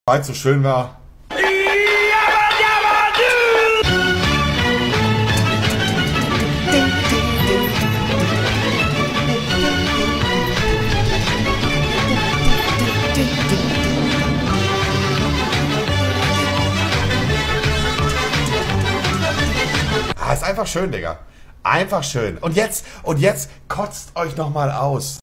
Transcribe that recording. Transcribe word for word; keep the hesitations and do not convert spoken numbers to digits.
weil es so schön war. Ah, ist einfach schön, Digga. Einfach schön. Und jetzt, und jetzt kotzt euch noch mal aus.